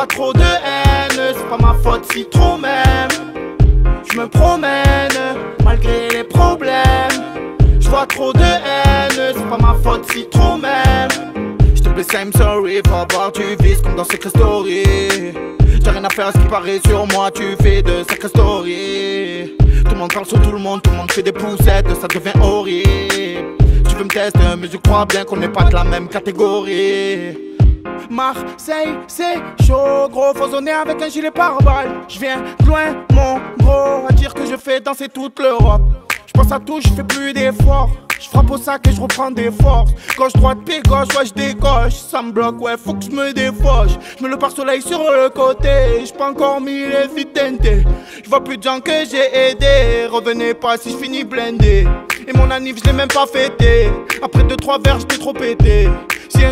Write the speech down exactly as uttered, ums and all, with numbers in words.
trop de haine, c'est pas ma faute si trop même. Je me promène malgré les problèmes. Je vois trop de haine, c'est pas ma faute si trop même. Je te blesse, I'm sorry, faut avoir tu vises comme dans Secret Story. J'ai rien à faire à ce qui paraît sur moi, tu fais de sacrées stories. Tout le monde parle sur tout le monde, tout le monde fait des poussettes, ça devient horrible. Tu veux me tester, mais je crois bien qu'on n'est pas de la même catégorie. Marseille, c'est chaud, gros, faut zoner avec un gilet pare-balles. Je viens de loin, mon gros, à dire que je fais danser toute l'Europe. Je pense à tout, je fais plus d'efforts. Je frappe au sac et je reprends des forces. Gauche, droite, pied gauche, ouais, je décoche. Ça me bloque, ouais, faut que je me défauche. Je mets le pare-soleil sur le côté. J'ai pas encore mis les vitentes. Je vois plus de gens que j'ai aidé. Revenez pas si je finis blindé. Et mon anniv, je l'ai même pas fêté. Après deux, trois verres, j'étais trop pété.